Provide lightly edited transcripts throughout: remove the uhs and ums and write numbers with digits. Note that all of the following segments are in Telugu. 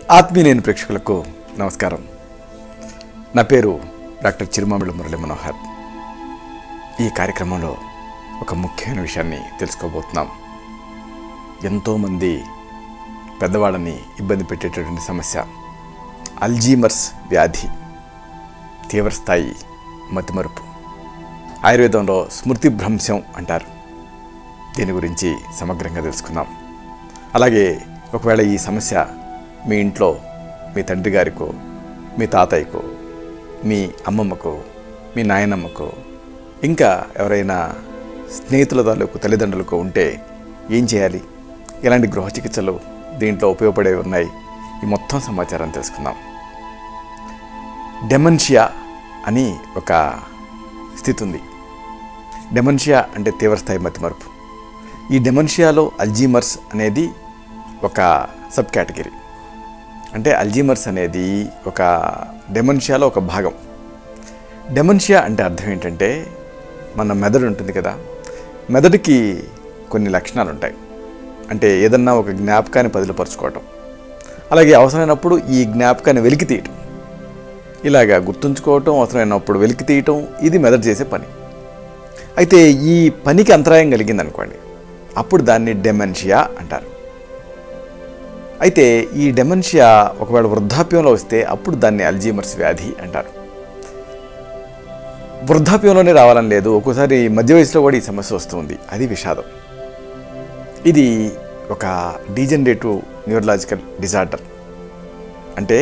ఆత్మీయ ప్రేక్షకులకు నమస్కారం. నా పేరు డాక్టర్ చిరుమామిళ్ళ మురళీ మనోహర్. ఈ కార్యక్రమంలో ఒక ముఖ్యమైన విషయాన్ని తెలుసుకోబోతున్నాం. ఎంతోమంది పెద్దవాళ్ళని ఇబ్బంది పెట్టేటటువంటి సమస్య అల్జీమర్స్ వ్యాధి, తీవ్రస్థాయి మతిమరుపు. ఆయుర్వేదంలో స్మృతి భ్రంశం అంటారు. దీని గురించి సమగ్రంగా తెలుసుకున్నాం. అలాగే ఒకవేళ ఈ సమస్య మీ ఇంట్లో మీ తండ్రి గారికో, మీ తాతయ్యకో, మీ అమ్మమ్మకో, మీ నాయనమ్మకో, ఇంకా ఎవరైనా స్నేహితుల తాలూకు తల్లిదండ్రులకు ఉంటే ఏం చేయాలి, ఎలాంటి గృహ చికిత్సలు దీంట్లో ఉపయోగపడేవి ఉన్నాయి, ఈ మొత్తం సమాచారం తెలుసుకుందాం. డెమెన్షియా అని ఒక స్థితి ఉంది. డెమెన్షియా అంటే తీవ్రస్థాయి మతిమరుపు. ఈ డెమెన్షియాలో అల్జీమర్స్ అనేది ఒక సబ్ కేటగిరీ. అంటే అల్జీమర్స్ అనేది ఒక డెమెన్షియాలో ఒక భాగం. డెమెన్షియా అంటే అర్థం ఏంటంటే, మన మెదడు ఉంటుంది కదా, మెదడుకి కొన్ని లక్షణాలు ఉంటాయి. అంటే ఏదన్నా ఒక జ్ఞాపకాన్ని పదిలపరుచుకోవటం, అలాగే అవసరమైనప్పుడు ఈ జ్ఞాపకాన్ని వెలికి తీయటం, ఇలాగా గుర్తుంచుకోవటం, అవసరమైనప్పుడు వెలికి తీయటం, ఇది మెదడు చేసే పని. అయితే ఈ పనికి అంతరాయం కలిగింది అనుకోండి, అప్పుడు దాన్ని డెమెన్షియా అంటారు. అయితే ఈ డెమెన్షియా ఒకవేళ వృద్ధాప్యంలో వస్తే అప్పుడు దాన్ని అల్జీమర్స్ వ్యాధి అంటారు. వృద్ధాప్యంలోనే రావాలని లేదు, ఒక్కోసారి మధ్య వయసులో కూడా ఈ సమస్య వస్తుంది. అది విషాదం. ఇది ఒక డీజనరేటివ్ న్యూరలాజికల్ డిజార్డర్. అంటే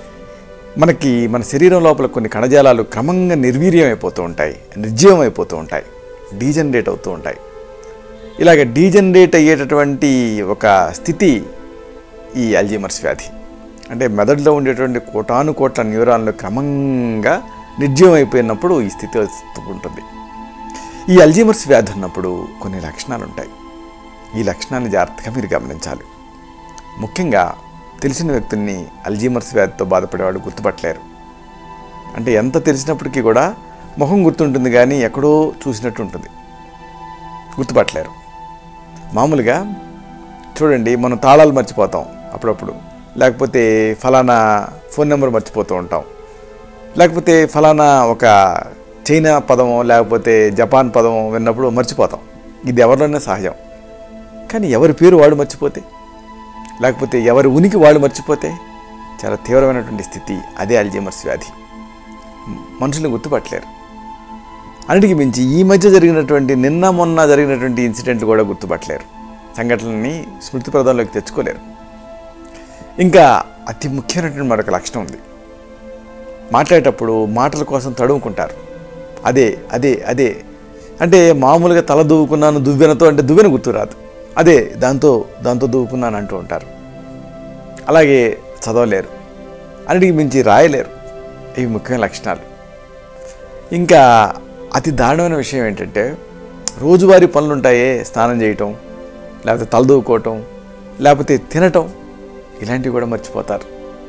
మన శరీరం లోపల కొన్ని కణజాలాలు క్రమంగా నిర్వీర్యం అయిపోతూ ఉంటాయి, నిర్జీవం అయిపోతూ ఉంటాయి, డీజనరేట్ అవుతూ ఉంటాయి. ఇలాగ డీజనరేట్ అయ్యేటటువంటి ఒక స్థితి ఈ అల్జీమర్స్ వ్యాధి. అంటే మెదడులో ఉండేటువంటి కోటానుకోట్ల న్యూరాన్లు క్రమంగా నిర్జీవం అయిపోయినప్పుడు ఈ స్థితి ఉంటుంది. ఈ అల్జీమర్స్ వ్యాధి ఉన్నప్పుడు కొన్ని లక్షణాలు ఉంటాయి. ఈ లక్షణాన్ని జాగ్రత్తగా మీరు గమనించాలి. ముఖ్యంగా తెలిసిన వ్యక్తుల్ని అల్జీమర్స్ వ్యాధితో బాధపడేవాళ్ళు గుర్తుపట్టలేరు. అంటే ఎంత తెలిసినప్పటికీ కూడా ముఖం గుర్తుంటుంది కానీ ఎక్కడో చూసినట్టు ఉంటుంది, గుర్తుపట్టలేరు. మామూలుగా చూడండి, మనం తాళాలు మర్చిపోతాం అప్పుడప్పుడు, లేకపోతే ఫలానా ఫోన్ నెంబర్ మర్చిపోతూ ఉంటాం, లేకపోతే ఫలానా ఒక చైనా పదమో లేకపోతే జపాన్ పదమో విన్నప్పుడు మర్చిపోతాం. ఇది ఎవరిలోనే సహజం. కానీ ఎవరి పేరు వాడు మర్చిపోతే, లేకపోతే ఎవరి ఉనికి వాళ్ళు మర్చిపోతే చాలా తీవ్రమైనటువంటి స్థితి. అదే అల్జీమర్స్ వ్యాధి. మనుషుల్ని గుర్తుపట్టలేరు. అన్నిటికీ మించి ఈ మధ్య జరిగినటువంటి నిన్న మొన్న జరిగినటువంటి ఇన్సిడెంట్లు కూడా గుర్తుపట్టలేరు. సంఘటనని స్మృతి ప్రధానంలోకి తెచ్చుకోలేరు. ఇంకా అతి ముఖ్యమైనటువంటి మరొక లక్షణం ఉంది. మాట్లాడేటప్పుడు మాటల కోసం తడుముకుంటారు. అదే అదే అదే అంటే మామూలుగా తల దువ్వుకున్నాను దువ్వెనతో అంటే దువ్వెన గుర్తురాదు, అదే దాంతో దువ్వుకున్నాను అంటూ ఉంటారు. అలాగే చదవలేరు, అన్నిటికి మించి రాయలేరు. ఇవి ముఖ్యమైన లక్షణాలు. ఇంకా అతి దారుణమైన విషయం ఏంటంటే, రోజువారీ పనులు ఉంటాయే, స్నానం చేయటం, లేకపోతే తలదూకోవటం, లేకపోతే తినటం, ఇలాంటివి కూడా మర్చిపోతారు.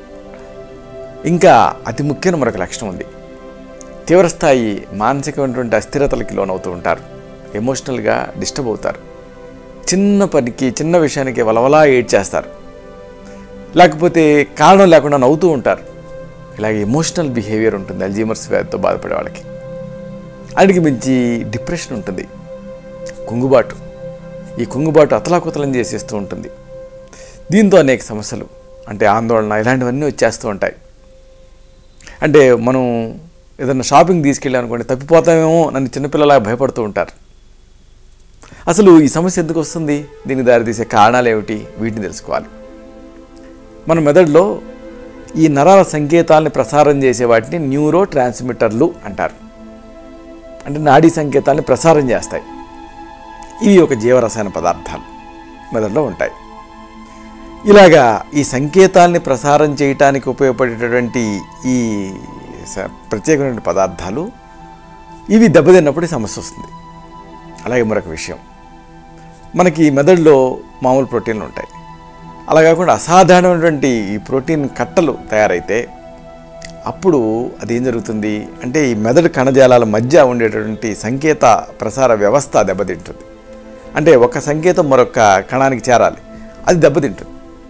ఇంకా అతి ముఖ్యమైన మరొక లక్షణం ఉంది. తీవ్రస్థాయి మానసికమైనటువంటి అస్థిరతలకి లోనవుతూ ఉంటారు. ఎమోషనల్గా డిస్టర్బ్ అవుతారు. చిన్న పనికి, చిన్న విషయానికి వలవలా ఏడ్చేస్తారు, లేకపోతే కారణం లేకుండా నవ్వుతూ ఉంటారు. ఇలాగే ఎమోషనల్ బిహేవియర్ ఉంటుంది అల్జీమర్స్ వ్యాధితో బాధపడే వాళ్ళకి. అన్నిటికి మించి డిప్రెషన్ ఉంటుంది, కుంగుబాటు. ఈ కుంగుబాటు అతలాకుతలం చేసేస్తూ ఉంటుంది. దీంతో అనేక సమస్యలు, అంటే ఆందోళన, ఇలాంటివన్నీ వచ్చేస్తూ ఉంటాయి. అంటే మనం ఏదైనా షాపింగ్ తీసుకెళ్ళామనుకోండి, తప్పిపోతామేమో నన్ను చిన్నపిల్లలా భయపడుతూ ఉంటారు. అసలు ఈ సమస్య ఎందుకు వస్తుంది, దీనికి దారితీసే కారణాలు ఏమిటి, వీటిని తెలుసుకోవాలి. మన మెదడులో ఈ నరాల సంకేతాలని ప్రసారం చేసే వాటిని న్యూరో ట్రాన్స్మిటర్లు అంటారు. అంటే నాడీ సంకేతాలని ప్రసారం చేస్తాయి. ఇవి ఒక జీవరసాయన పదార్థాలు మెదడులో ఉంటాయి. ఇలాగా ఈ సంకేతాలని ప్రసారం చేయటానికి ఉపయోగపడేటటువంటి ఈ ప్రత్యేకమైన పదార్థాలు ఇవి దెబ్బతిన్నప్పుడు సమస్య వస్తుంది. అలాగే మరొక విషయం, మనకి మెదడులో మామూలు ప్రోటీన్లు ఉంటాయి. అలా కాకుండా అసాధారణమైనటువంటి ఈ ప్రోటీన్ కట్టలు తయారైతే అప్పుడు అదేం జరుగుతుంది అంటే, ఈ మెదడు కణజాలాల మధ్య ఉండేటటువంటి సంకేత ప్రసార వ్యవస్థ దెబ్బతింటుంది. అంటే ఒక సంకేతం మరొక కణానికి చేరాలి, అది దెబ్బతింటుంది.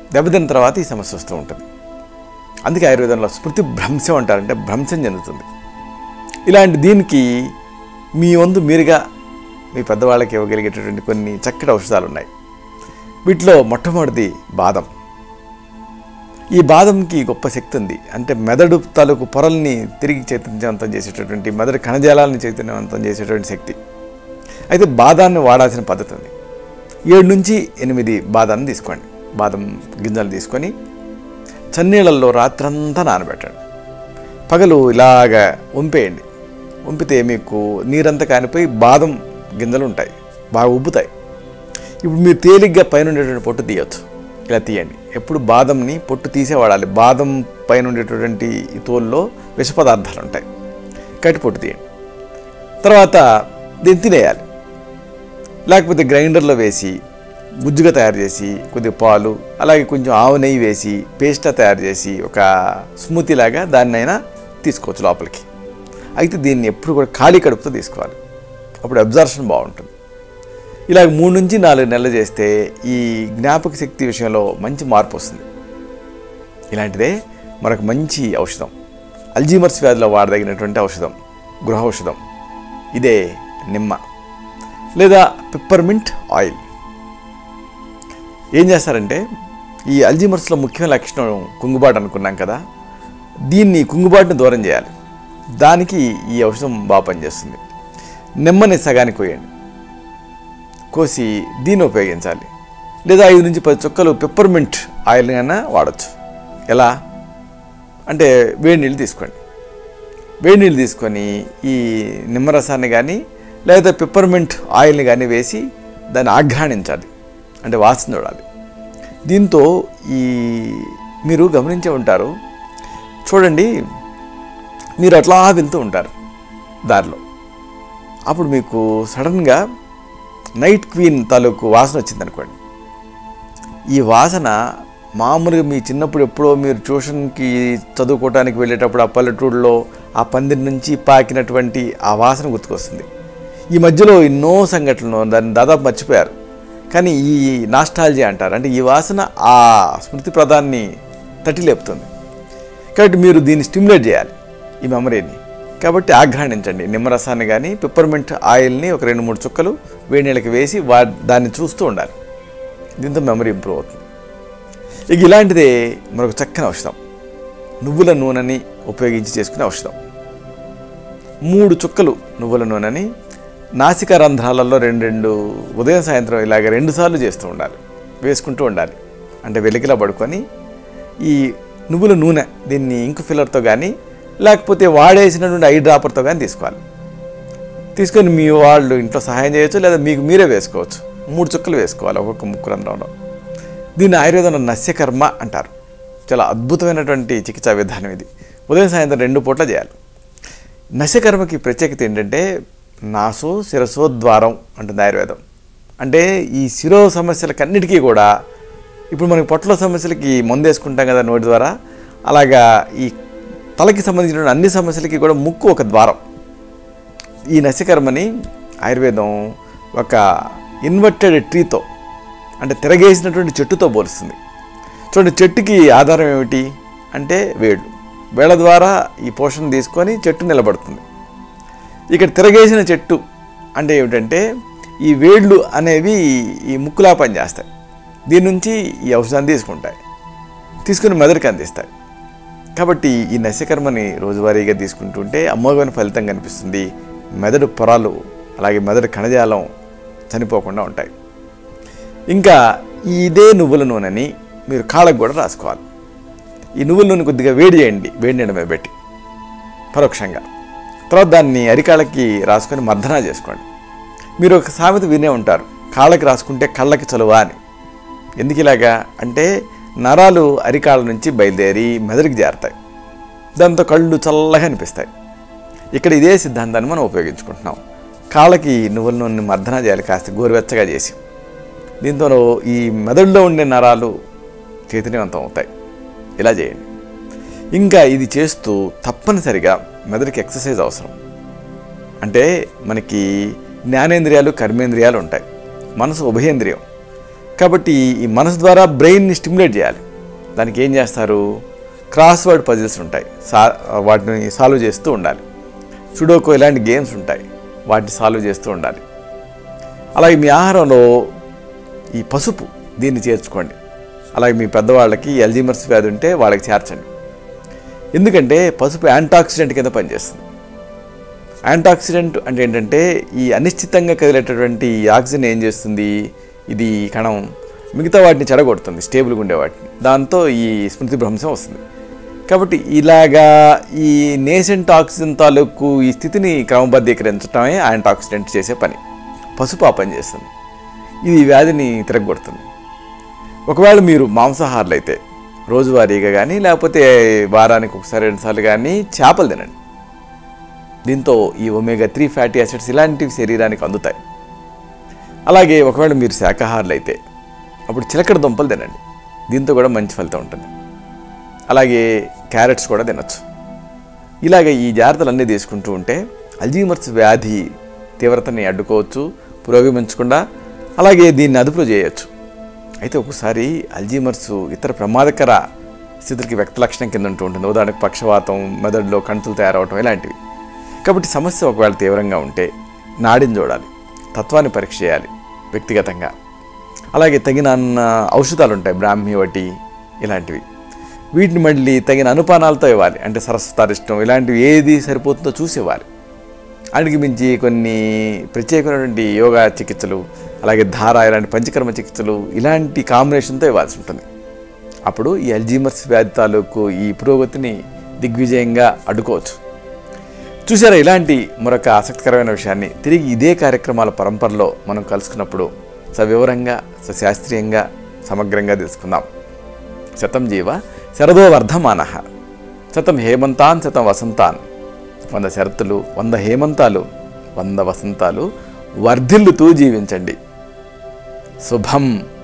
దెబ్బతిన్న తర్వాత ఈ సమస్య వస్తూ ఉంటుంది. అందుకే ఆయుర్వేదంలో స్మృతి భ్రంశం అంటారంటే భ్రంశం చెందుతుంది. ఇలాంటి దీనికి మీ వంతు మీరుగా మీ పెద్దవాళ్ళకి ఇవ్వగలిగేటటువంటి కొన్ని చక్కటి ఔషధాలు ఉన్నాయి. వీటిలో మొట్టమొదటిది బాదం. ఈ బాదంకి గొప్ప శక్తి ఉంది. అంటే మెదడు తాలూకు పొరల్ని తిరిగి చైతన్యవంతం చేసేటటువంటి, మెదడు కణజాలాలను చైతన్యవంతం చేసేటువంటి శక్తి. అయితే బాదాన్ని వాడాల్సిన పద్ధతి ఉంది. 7 నుంచి 8 బాదాన్ని తీసుకోండి. బాదం గింజలు తీసుకొని చన్నీళ్ళల్లో రాత్రంతా నానబెట్టండి. పగలు ఇలాగా వంపేయండి. వంపితే మీకు నీరంతా కానిపోయి బాదం గింజలు ఉంటాయి, బాగా ఉబ్బుతాయి. ఇప్పుడు మీరు తేలిగ్గా పైన ఉండేటువంటి పొట్టు తీయచ్చు. ఇలా తీయండి. ఎప్పుడు బాదంని పొట్టు తీసే వాడాలి. బాదం పైన ఉండేటటువంటి ఈ తోల్లో విష పదార్థాలు ఉంటాయి, కట్టి పొట్టు తీయండి. తర్వాత దీన్ని తినేయాలి. లేకపోతే గ్రైండర్లో వేసి గుజ్జుగా తయారు చేసి కొద్దిగా పాలు అలాగే కొంచెం ఆవు నెయ్యి వేసి పేస్ట్లా తయారు చేసి ఒక స్మూతీ లాగా దాన్నైనా తీసుకోవచ్చు లోపలికి. అయితే దీన్ని ఎప్పుడు కూడా ఖాళీ కడుపుతో తీసుకోవాలి. అప్పుడు అబ్జర్షన్ బాగుంటుంది. ఇలా 3 నుంచి 4 నెలలు చేస్తే ఈ జ్ఞాపక శక్తి విషయంలో మంచి మార్పు వస్తుంది. ఇలాంటిదే మనకు మంచి ఔషధం, అల్జీమర్స్ వ్యాధిలో వాడదగినటువంటి ఔషధం, గృహ ఔషధం ఇదే నిమ్మ లేదా పిప్పర్మింట్ ఆయిల్. ఏం చేస్తారంటే ఈ అల్జీమర్స్లో ముఖ్యమైన లక్షణం కుంగుబాటు అనుకున్నాం కదా, దీన్ని కుంగుబాటును దూరం చేయాలి. దానికి ఈ ఔషధం బాగా పనిచేస్తుంది. నిమ్మని సగానికి కోయండి, కోసి దీన్ని ఉపయోగించాలి. లేదా 5 నుంచి 10 చుక్కలు పిప్పర్మింట్ ఆయిల్ని అయినా వాడచ్చు. ఎలా అంటే వేడి నీళ్ళు తీసుకోండి. వేడి నీళ్ళు తీసుకొని ఈ నిమ్మరసాన్ని కానీ లేదా పిప్పర్మింట్ ఆయిల్ని కానీ వేసి దాన్ని ఆఘ్రాణించాలి, అంటే వాసన చూడాలి. దీంతో ఈ మీరు గమనించే ఉంటారు, చూడండి, మీరు అట్లా వెళ్తూ ఉంటారు దారిలో, అప్పుడు మీకు సడన్గా నైట్ క్వీన్ తాలూకు వాసన వచ్చిందనుకోండి. ఈ వాసన మామూలుగా మీ చిన్నప్పుడు ఎప్పుడో మీరు ట్యూషన్కి చదువుకోవడానికి వెళ్ళేటప్పుడు ఆ పల్లెటూరులో ఆ పందిరి నుంచి పాకినటువంటి ఆ వాసన గుర్తుకొస్తుంది. ఈ మధ్యలో ఎన్నో సంఘటనలు దాన్ని దాదాపు మర్చిపోయారు, కానీ ఈ నాస్టాలజీ అంటారు. అంటే ఈ వాసన ఆ స్మృతి ప్రదాన్ని తట్టి లేపుతుంది. కాబట్టి మీరు దీన్ని స్టిమ్యులేట్ చేయాలి, ఈ మెమరీని. కాబట్టి ఆఘ్రాణించండి. నిమ్మరసాన్ని కానీ పిప్పర్మింట్ ఆయిల్ని ఒక 2-3 చుక్కలు వేడి నీళ్ళకి వేసి దాన్ని చూస్తూ ఉండాలి. దీంతో మెమరీ ఇంప్రూవ్ అవుతుంది. ఇక ఇలాంటిదే మరొక చక్కని ఔషధం, నువ్వుల నూనెని ఉపయోగించి చేసుకునే ఔషధం. 3 చుక్కలు నువ్వుల నూనెని నాసికా రంధ్రాలలో 2 ఉదయం సాయంత్రం ఇలాగ 2 సార్లు చేస్తూ ఉండాలి, వేసుకుంటూ ఉండాలి. అంటే వెలికిలా పడుకొని ఈ నువ్వుల నూనె దీన్ని ఇంకు ఫిల్లర్తో కానీ లేకపోతే వాడేసినటువంటి ఐ డ్రాపర్తో కానీ తీసుకోవాలి. తీసుకొని మీ వాళ్ళు ఇంట్లో సహాయం చేయొచ్చు, లేదా మీకు మీరే వేసుకోవచ్చు. 3 చుక్కలు వేసుకోవాలి ఒక్కొక్క ముక్కు రంధ్రంలో. దీన్ని ఆయుర్వేదంలో నస్యకర్మ అంటారు. చాలా అద్భుతమైనటువంటి చికిత్సా విధానం ఇది. ఉదయం సాయంత్రం 2 పూట్ల చేయాలి. నస్యకర్మకి ప్రత్యేకత ఏంటంటే నాసు శిరసోద్వారం అంటుంది ఆయుర్వేదం. అంటే ఈ శిరో సమస్యలకన్నిటికీ కూడా, ఇప్పుడు మనకి పొట్టలో సమస్యలకి మందు వేసుకుంటాం కదా నోటి ద్వారా, అలాగా ఈ తలకి సంబంధించిన అన్ని సమస్యలకి కూడా ముక్కు ఒక ద్వారం. ఈ నస్యకర్మని ఆయుర్వేదం ఒక ఇన్వర్టెడ్ ట్రీతో, అంటే తిరగేసినటువంటి చెట్టుతో పోలుస్తుంది. చూడండి, చెట్టుకి ఆధారం ఏమిటి అంటే వేళ్ళు. వేళ్ళ ద్వారా ఈ పోషణ తీసుకొని చెట్టు నిలబడుతుంది. ఇక్కడ తిరగేసిన చెట్టు అంటే ఏమిటంటే ఈ వేళ్ళు అనేవి ఈ ముక్కులా పనిచేస్తాయి. దీని నుంచి ఈ ఔషధాన్ని తీసుకుని మెదడుకి అందిస్తాయి. కాబట్టి ఈ నస్యకర్మని రోజువారీగా తీసుకుంటుంటే అమోఘమైన ఫలితం కనిపిస్తుంది. మెదడు పొరలు అలాగే మెదడు కణజాలం చనిపోకుండా ఉంటాయి. ఇంకా ఇదే నువ్వుల నూనెని మీరు కాళ్ళకు కూడా రాసుకోవాలి. ఈ నువ్వుల నూనె కొద్దిగా వేడి చేయండి, వేడి నీళ్ళ మీద పెట్టి పరోక్షంగా. తర్వాత దాన్ని అరికాళ్ళకి రాసుకొని మర్దనా చేసుకోండి. మీరు ఒక సామెత వినే ఉంటారు, కాళ్ళకి రాసుకుంటే కళ్ళకి చలువా అని. ఎందుకు ఇలాగా అంటే నరాలు అరికాళ్ళ నుంచి బయలుదేరి మెదడుకి చేరతాయి, దాంతో కళ్ళు చల్లగా అనిపిస్తాయి. ఇక్కడ ఇదే సిద్ధాంతాన్ని మనం ఉపయోగించుకుంటున్నాం. కాళ్ళకి నువ్వుల నూనె మర్దనా చేయాలి, కాస్త గోరువెచ్చగా చేసి. దీంతో ఈ మెదడులో ఉండే నరాలు చైతన్యవంతం అవుతాయి. ఇలా చేయండి. ఇంకా ఇది చేస్తూ తప్పనిసరిగా మెదడుకి ఎక్సర్సైజ్ అవసరం. అంటే మనకి జ్ఞానేంద్రియాలు కర్మేంద్రియాలు ఉంటాయి, మనసు ఉభయేంద్రియం. కాబట్టి ఈ మనసు ద్వారా బ్రెయిన్ని స్టిమ్యులేట్ చేయాలి. దానికి ఏం చేస్తారు, క్రాస్ వర్డ్ పజిల్స్ ఉంటాయి, వాటిని సాల్వ్ చేస్తూ ఉండాలి. సుడోకో ఇలాంటి గేమ్స్ ఉంటాయి, వాటిని సాల్వ్ చేస్తూ ఉండాలి. అలాగే మీ ఆహారంలో ఈ పసుపు దీన్ని చేర్చుకోండి. అలాగే మీ పెద్దవాళ్ళకి అల్జీమర్స్ వ్యాధి ఉంటే వాళ్ళకి చేర్చండి. ఎందుకంటే పసుపు యాంటాక్సిడెంట్ కింద పనిచేస్తుంది. యాంటాక్సిడెంట్ అంటే ఏంటంటే ఈ అనిశ్చితంగా కదిలేటటువంటి ఆక్సిజన్ ఏం చేస్తుంది, ఇది కణం మిగతా వాటిని చెడగొడుతుంది, స్టేబుల్గా ఉండే వాటిని. దాంతో ఈ స్మృతి భ్రంశం వస్తుంది. కాబట్టి ఇలాగా ఈ నేసెంట్ ఆక్సిజన్ తాలూకు ఈ స్థితిని క్రమబద్ధీకరించడమే యాంటాక్సిడెంట్ చేసే పని. పసుపు ఆ పని చేస్తుంది. ఇది వ్యాధిని తిరగొడుతుంది. ఒకవేళ మీరు మాంసాహారులు అయితే రోజువారీగా కానీ లేకపోతే వారానికి ఒకసారి 2 సార్లు కానీ చేపలు తినండి. దీంతో ఈ ఒమేగా-3 ఫ్యాటీ యాసిడ్స్ ఇలాంటివి శరీరానికి అందుతాయి. అలాగే ఒకవేళ మీరు శాకాహారులు అయితే అప్పుడు చిలకడ దుంపలు తినండి. దీంతో కూడా మంచి ఫలితం ఉంటుంది. అలాగే క్యారెట్స్ కూడా తినచ్చు. ఇలాగ ఈ జాగ్రత్తలన్నీ తీసుకుంటూ ఉంటే అల్జీమర్స్ వ్యాధి తీవ్రతని అడ్డుకోవచ్చు, పురోగమించకుండా. అలాగే దీన్ని అదుపులో చేయవచ్చు. అయితే ఒకసారి అల్జీమర్స్ ఇతర ప్రమాదకర స్థితులకి వ్యక్త లక్షణం కింద ఉంటూ ఉంటుంది. ఉదాహరణకు పక్షవాతం, మెదడులో కంతులు తయారవటం ఇలాంటివి. కాబట్టి సమస్య ఒకవేళ తీవ్రంగా ఉంటే నాడిని చూడాలి, తత్వాన్ని పరీక్ష చేయాలి వ్యక్తిగతంగా. అలాగే తగిన ఔషధాలు ఉంటాయి, బ్రాహ్మీ వటి ఇలాంటివి. వీటిని మళ్ళీ తగిన అనుపానాలతో ఇవ్వాలి. అంటే సరస్వతారిష్టం ఇలాంటివి ఏది సరిపోతుందో చూసి ఇవ్వాలి. అడిగి మించి కొన్ని ప్రత్యేకమైనటువంటి యోగా చికిత్సలు, అలాగే ధార ఇలాంటి పంచకర్మ చికిత్సలు ఇలాంటి కాంబినేషన్తో ఇవ్వాల్సి ఉంటుంది. అప్పుడు ఈ అల్జీమర్స్ వ్యాధి తాలూకు ఈ పురోగతిని దిగ్విజయంగా అడ్డుకోవచ్చు. చూసారా, ఇలాంటి మరొక ఆసక్తికరమైన విషయాన్ని తిరిగి ఇదే కార్యక్రమాల పరంపరలో మనం కలుసుకున్నప్పుడు సవివరంగా, సశాస్త్రీయంగా, సమగ్రంగా తెలుసుకుందాం. శతం జీవ శరదో వర్ధమానః, శతం హేమంతాన్ శతం వసంతాన్. 100 శరత్తులు, 100 హేమంతాలు, 100 వసంతాలు వర్ధిల్లుతూ జీవించండి. శుభం.